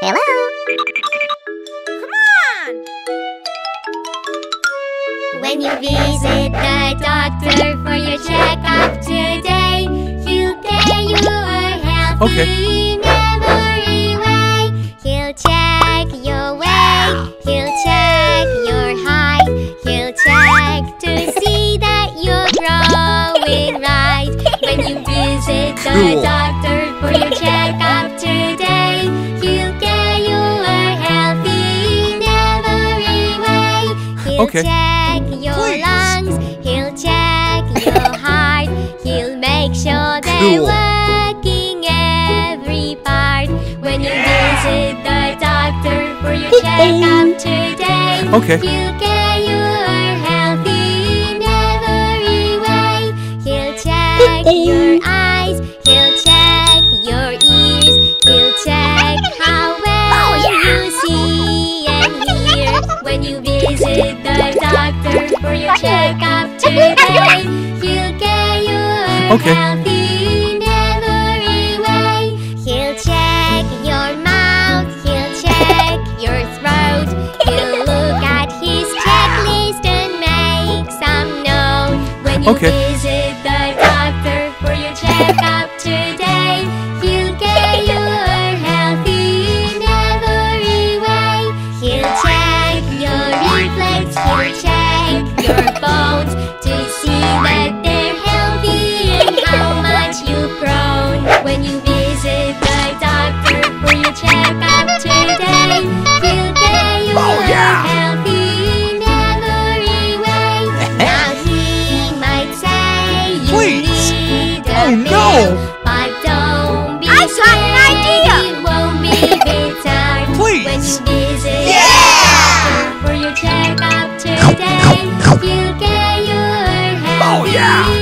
Hello? Come on! When you visit the doctor for your checkup today, he'll get you a healthy in every way. He'll check your weight, he'll check your height, he'll check to see that you're growing right. When you visit the doctor for your checkup today, he'll get you a healthy in every way. He'll check your lungs, he'll check your heart, he'll make sure they're working every part. When you visit the doctor for your checkup today, he'll get you a healthy in every way. He'll check your eyes, he'll check your ears, he'll check how well you see and hear. When you visit the doctor for your checkup today, he'll get you a healthy in every way. He'll check your mouth, he'll check your throat, he'll look at his checklist and make some note. When you visit the doctor for your checkup today, he'll get you a healthy in every way. He'll check your reflex, he'll check your bones to see that they're healthy and how much you've grown. When you visit the doctor for your checkup today, he'll get you a healthy in every way. Now he might say you need a pill, but don't be scared, it won't be bitter. When you visit the doctor for your checkup today, he'll get you a healthy